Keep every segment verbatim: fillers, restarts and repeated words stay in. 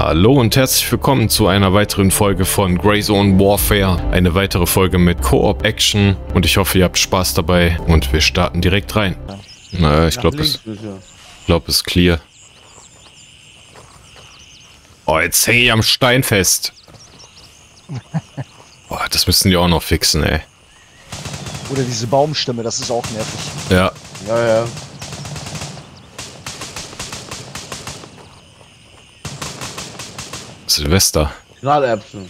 Hallo und herzlich willkommen zu einer weiteren Folge von Greyzone Warfare. Eine weitere Folge mit Koop-Action und ich hoffe, ihr habt Spaß dabei und wir starten direkt rein. Na, ich glaube, es, glaub, es ist clear. Oh, jetzt hänge ich am Stein fest. Oh, das müssen die auch noch fixen, ey. Oder diese Baumstämme, das ist auch nervig. Ja. Ja, ja. Silvester. Knallerbsen.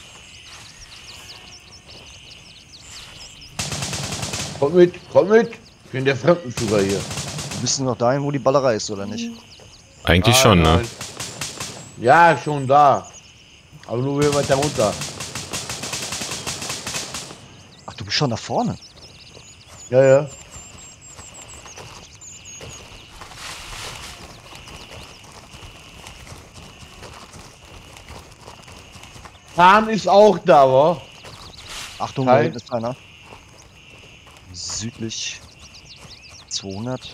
Kommt mit, kommt mit. Ich bin der Fremdenführer hier. Wir wissen noch dahin, wo die Ballerei ist, oder nicht? Eigentlich Ah, schon, nein. ne? Ja, schon da. Aber nur wieder weiter runter. Ach, du bist schon da vorne. Ja, ja. Hahn ist auch da, wa? Achtung, da Hi. hinten ist einer. Südlich zweihundert.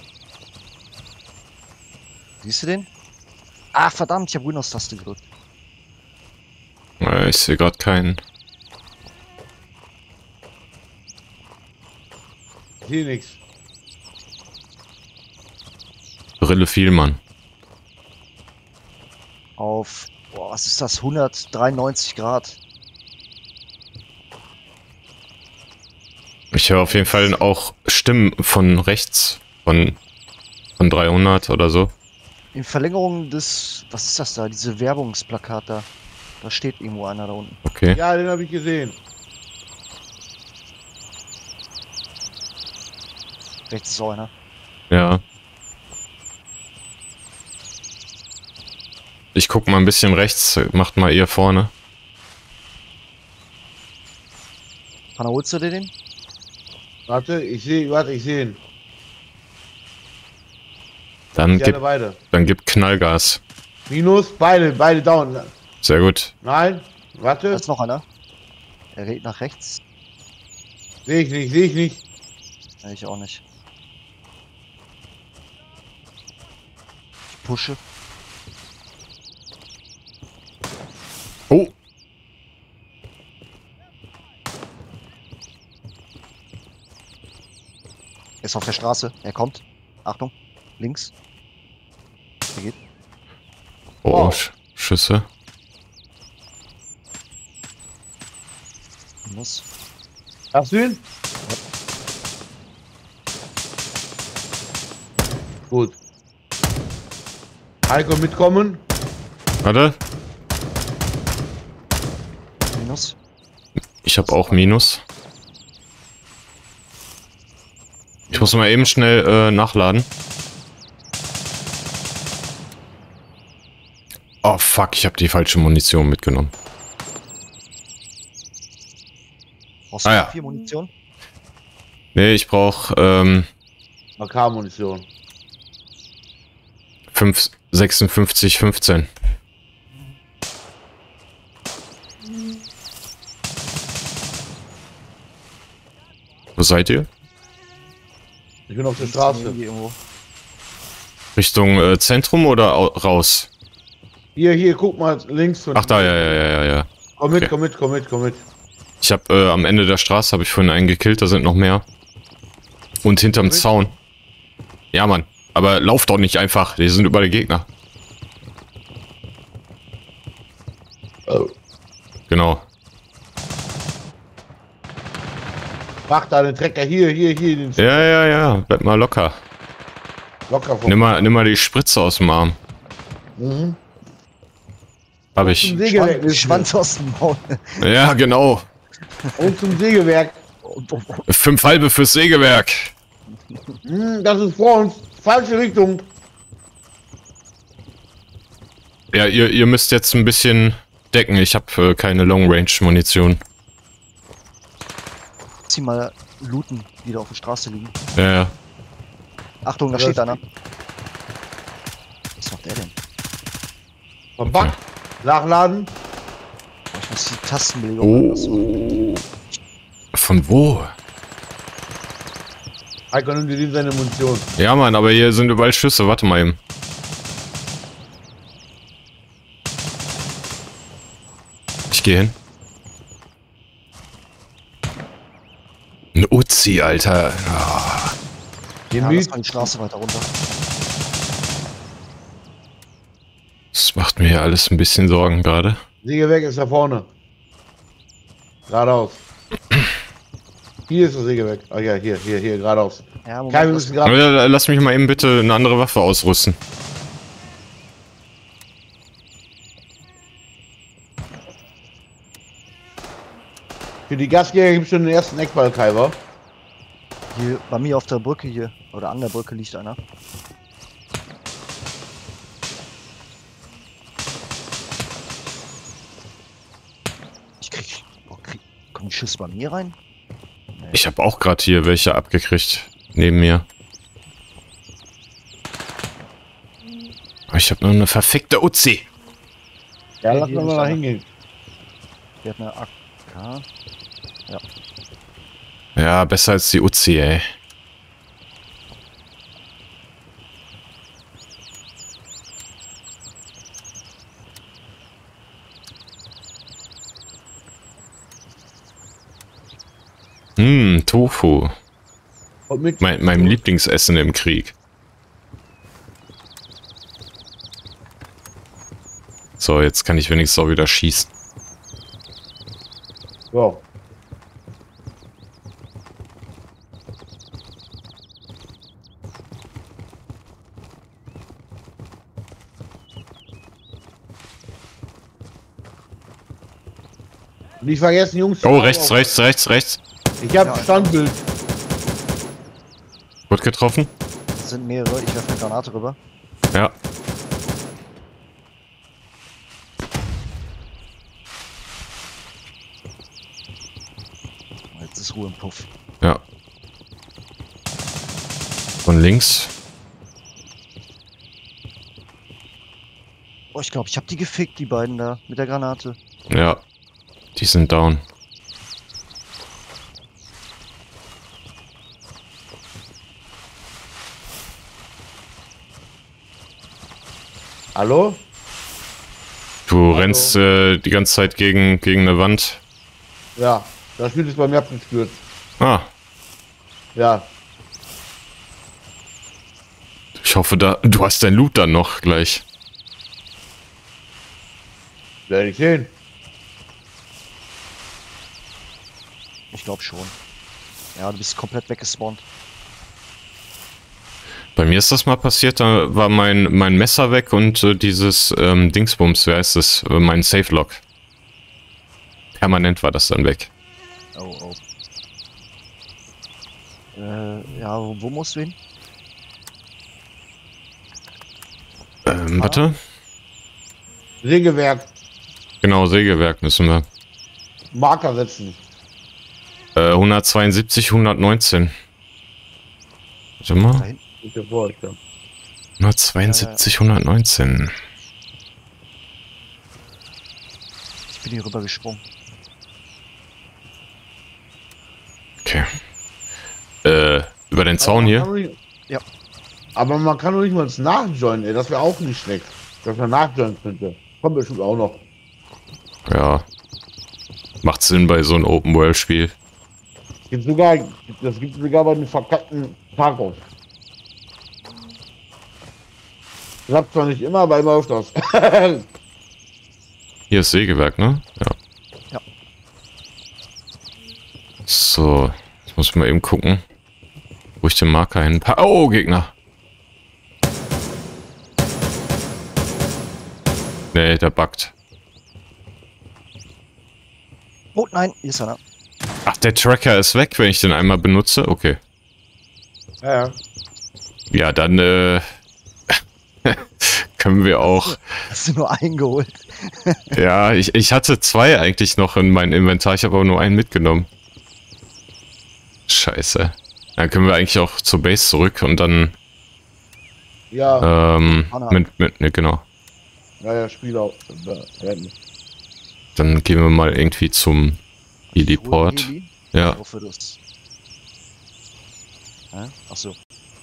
Siehst du den? Ah, verdammt, ich habe Windows-Taste gedrückt. Ja, ich sehe gerade keinen. Hier nix. Brille viel, Mann. Auf, boah, was ist das? hundertdreiundneunzig Grad. Ich höre auf jeden Fall auch Stimmen von rechts, von, von dreihundert oder so. In Verlängerung des, was ist das da? Diese Werbungsplakat da. Da steht irgendwo einer da unten. Okay. Ja, den habe ich gesehen. Rechts ist auch einer. Ja. Ich guck mal ein bisschen rechts, macht mal ihr vorne. Hanna, holst du dir den? Warte, ich sehe, warte, ich sehe ihn. Dann Ich gib, sehe beide. dann gib Knallgas. Minus, beide, beide down. Sehr gut. Nein, Da warte. ist noch einer. Er geht nach rechts. Sehe ich nicht, sehe ich nicht. Ja, ich auch nicht. Ich pushe. Oh! Er ist auf der Straße. Er kommt. Achtung. Links. Er geht. Oh, Wow. Sch Schüsse. Minus. Hast du ihn? Gut. Heiko mitkommen. Warte. Minus. Ich habe auch Minus. Ich muss mal eben schnell äh, nachladen. Oh fuck, ich habe die falsche Munition mitgenommen. Brauchst du Ah, noch ja. vier Munition? Nee, ich brauche ähm, A K-Munition. fünf, sechsundfünfzig, fünfzehn. Wo seid ihr? Ich bin auf der Straße. Irgendwo. Richtung äh, Zentrum oder au raus? Hier, hier, guck mal links von. Ach da, ja, ja, ja, ja, ja. Komm mit, Okay. komm mit, komm mit, komm mit. Ich habe äh, am Ende der Straße habe ich vorhin einen gekillt, da sind noch mehr. Und hinterm Wirklich? Zaun. Ja, Mann. Aber lauf doch nicht einfach, die sind überall Gegner. Oh. Genau. Mach da den Trecker hier, hier, hier. Den Ja, ja, ja, bleib mal locker. locker vom. Nimm mal, nimm mal die Spritze aus dem Arm. Mhm. Hab Zum ich. Sägewerk. Schwanz, Schwanz aus dem Maul. Ja, genau. Und zum Sägewerk. Fünf halbe fürs Sägewerk. Hm, das ist vor uns. Falsche Richtung. Ja, ihr, ihr müsst jetzt ein bisschen decken. Ich habe äh, keine Long-Range-Munition. Zieh mal looten, die da auf der Straße liegen. Ja, ja. Achtung, da Ja, steht das- einer. Was macht der denn? Verbackt. Nachladen. Oh, ich muss die Tastenbelegung anders machen. Oh. Von wo? Heiko, nimm dir seine Munition. Ja, Mann, aber hier sind überall Schüsse. Warte mal eben. gehe hin. Ein Uzi, Alter. Oh. Ja, lass mal die Straße weiter runter. Das macht mir hier alles ein bisschen Sorgen gerade. Sägewerk ist da vorne. Geradeaus. Hier ist das Sägewerk. Ah ja, hier, hier, hier, geradeaus. Ja, Moment, Kai, wir lass- müssen gerade. Aber lass mich mal eben bitte eine andere Waffe ausrüsten. Für die Gasjäger gibt es schon den ersten Eckball, Kai, wa? Hier, bei mir auf der Brücke hier, oder an der Brücke liegt einer. Ich krieg, boah, krieg, kommen die Schüsse bei mir rein? Ich habe auch gerade hier welche abgekriegt. Neben mir. Aber ich habe nur eine verfickte Uzi. Ja, Ja, lass hier mal ist da einer. hingehen. Der hat eine A K. Ja, besser als die Uzi, ey. Hm, Tofu. Und mit. Mein, meinem Lieblingsessen im Krieg. So, jetzt kann ich wenigstens auch wieder schießen. So. Nicht vergessen, Jungs. Oh, rechts, rechts, rechts, rechts. Ich hab Ja, Standbild. Gut getroffen? Das sind mehrere, ich werfe eine Granate rüber. Ja. Jetzt ist Ruhe im Puff. Ja. Von links. Oh, ich glaube, ich habe die gefickt, die beiden da, mit der Granate. Ja. Die sind down. Hallo? Du Hallo. rennst äh, die ganze Zeit gegen, gegen eine Wand. Ja, das Spiel ist bei mir abgestürzt. Ah, Ja. ich hoffe, da du hast dein Loot dann noch gleich. Werde ich sehen. Ich glaube schon. Ja, du bist komplett weggespawnt. Bei mir ist das mal passiert, da war mein, mein Messer weg und äh, dieses ähm, Dingsbums, wie heißt es, äh, mein Safe-Lock. Permanent war das dann weg. Oh, oh. Äh, ja, wo, wo musst du hin? Ähm, warte. Sägewerk. Genau, Sägewerk müssen wir. Marker setzen. Äh, hundertzweiundsiebzig, hundertneunzehn. Warte mal. Da hinten. Gute Vorstellung. hundertzweiundsiebzig, hundertneunzehn. Ich bin hier rüber gesprungen. Okay. Äh, über den Zaun Aber man hier? kann doch nicht- Ja. Aber man kann doch nicht mal ins Nachjoinen, ey. Das wäre auch nicht schlecht. Dass man nachjoinen könnte. Kommt bestimmt auch noch. Ja. Macht Sinn bei so einem Open-World-Spiel. Gibt sogar, das gibt sogar bei den verkackten Tacos. Klappt zwar nicht immer, aber immer öfters. Hier ist Sägewerk, ne? Ja. Ja. So, jetzt muss ich mal eben gucken, wo ich den Marker hin... Oh, Gegner! Nee, der buggt. Oh nein, hier ist einer. Ach, der Tracker ist weg, wenn ich den einmal benutze? Okay. Ja, ja. Ja, dann äh, können wir auch... Hast du nur eingeholt? Ja, ich, ich hatte zwei eigentlich noch in meinem Inventar, ich habe aber nur einen mitgenommen. Scheiße. Dann können wir eigentlich auch zur Base zurück und dann Ja, ähm, Anna. mit, mit, ne, genau. ja, ja, Spiel auch. Rennen. Dann gehen wir mal irgendwie zum Heliport. Heli? Ja, Ich hoffe, das. Hä? Achso.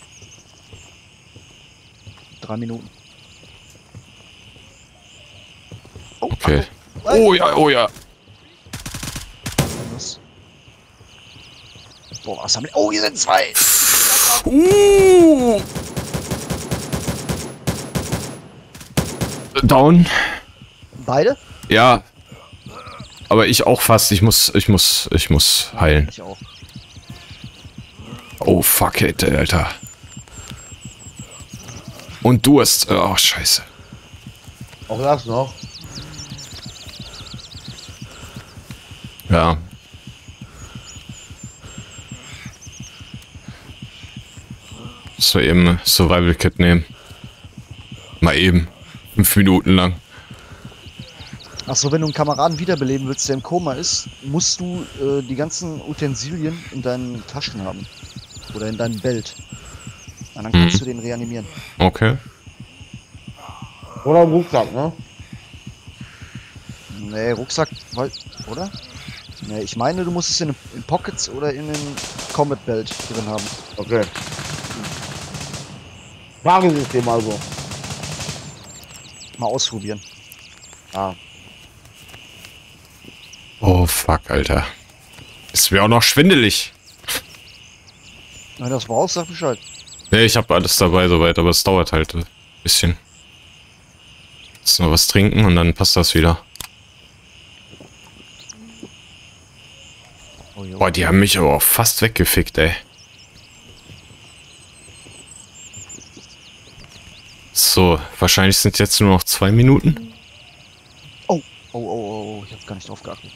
Drei Minuten. Oh, okay. Achtung. Oh ja, oh ja. Boah, was haben wir? Oh, hier sind zwei! Uh. Down. Beide? Ja. Aber ich auch fast. Ich muss, ich muss, ich muss heilen. Ich auch. Oh, fuck it, Alter. Und Durst. Oh, scheiße. Auch das noch. Ja. So eben ein Survival Kit nehmen. Mal eben. Fünf Minuten lang. Achso, wenn du einen Kameraden wiederbeleben willst, der im Koma ist, musst du äh, die ganzen Utensilien in deinen Taschen haben. Oder in deinem Belt. Und dann kannst Mhm. du den reanimieren. Okay. Oder im Rucksack, ne? Nee, Rucksack, weil- oder? Nee, ich meine, du musst es in den in Pockets oder in den Combat Belt drin haben. Okay. Fragensystem also. Mal ausprobieren. Ah. Oh, fuck, Alter. Ist mir auch noch schwindelig. Wenn du das brauchst, sag Bescheid. Nee, ich habe alles dabei soweit, aber es dauert halt ein bisschen. Jetzt noch was trinken und dann passt das wieder. Oh, jo. Boah, die haben mich aber auch fast weggefickt, ey. So, wahrscheinlich sind jetzt nur noch zwei Minuten. Oh, oh, oh, oh, ich hab gar nicht drauf geachtet.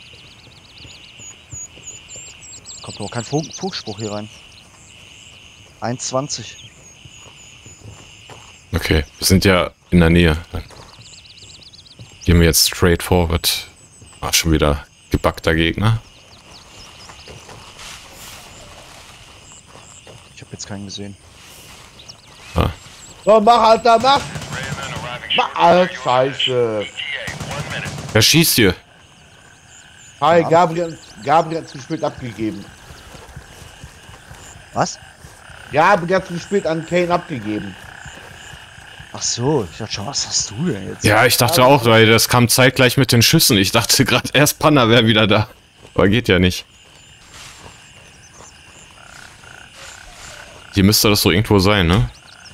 Kommt doch kein Funk Funkspruch hier rein. eins zwanzig. Okay, wir sind ja in der Nähe. Dann gehen wir jetzt straight forward. Ah, schon wieder gebackter Gegner. Ich habe jetzt keinen gesehen. Ah. So, mach, Alter, mach! Mach, Alter, Scheiße! Wer schießt hier? Hi, Ja. Gabriel, Gabriel hat zu spät abgegeben. Was? Gabriel hat zu spät an Kane abgegeben. Ach so, ich dachte schon, was hast du denn jetzt? Ja, ich dachte auch, weil das kam zeitgleich mit den Schüssen. Ich dachte gerade erst Panda wäre wieder da. Aber geht ja nicht. Hier müsste das so irgendwo sein, ne?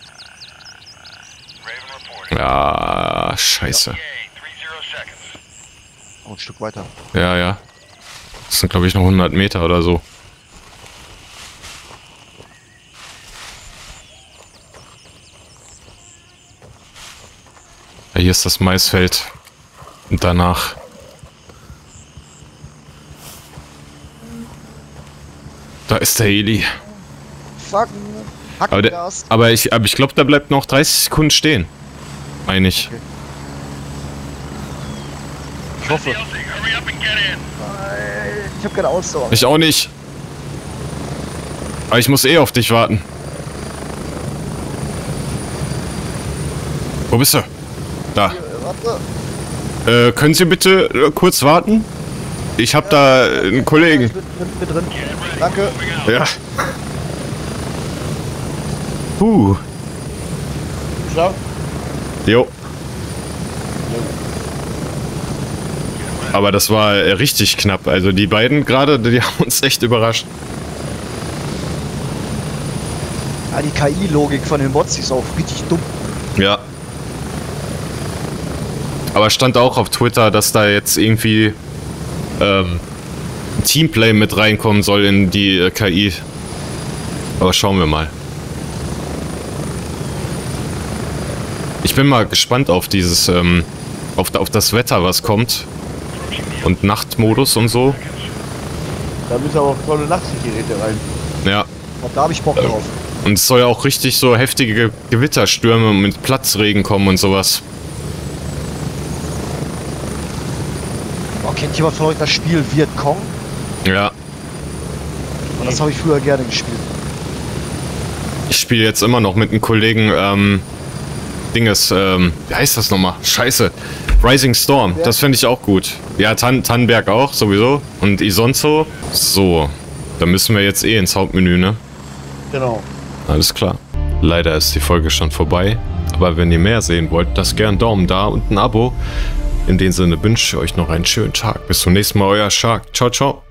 Ja, scheiße. Oh, ein Stück weiter. Ja, ja. Das sind, glaube ich, noch hundert Meter oder so. Ja, hier ist das Maisfeld. Und danach. Da ist der Heli. Fuck. Aber, der, Hackengas. aber ich, aber ich glaube, der bleibt noch dreißig Sekunden stehen. Meine ich. Okay. Ich hoffe. Ich hab keine Ausdauer. Ich auch nicht. Aber ich muss eh auf dich warten. Wo bist du? Da. Warte. Äh, können Sie bitte äh, kurz warten? Ich hab da äh, einen Kollegen. Ich bin, bin, bin drin. Danke. Ja. Puh. Schau. Jo. Aber das war äh, richtig knapp. Also die beiden gerade, die haben uns echt überrascht. Ja, die K I-Logik von den Bots die ist auch richtig dumm. Ja. Aber stand auch auf Twitter, dass da jetzt irgendwie ähm, Teamplay mit reinkommen soll in die äh, K I. Aber schauen wir mal. Ich bin mal gespannt auf dieses, ähm, auf, auf das Wetter, was kommt. Und Nachtmodus und so. Da müssen aber auch tolle Nachtsichtgeräte rein. Ja. Und da hab ich Bock drauf. Und es soll ja auch richtig so heftige Gewitterstürme mit Platzregen kommen und sowas. Oh, kennt jemand von euch das Spiel Vietcong? Ja. Und das habe ich früher gerne gespielt. Ich spiele jetzt immer noch mit einem Kollegen, ähm, Dinges, ähm, wie heißt das nochmal? Scheiße. Rising Storm, das finde ich auch gut. Ja, Tan Tannenberg auch, sowieso. Und Isonzo. So, da müssen wir jetzt eh ins Hauptmenü, ne? Genau. Alles klar. Leider ist die Folge schon vorbei. Aber wenn ihr mehr sehen wollt, lasst gern einen Daumen da und ein Abo. In dem Sinne wünsche ich euch noch einen schönen Tag. Bis zum nächsten Mal, euer Shark. Ciao, ciao.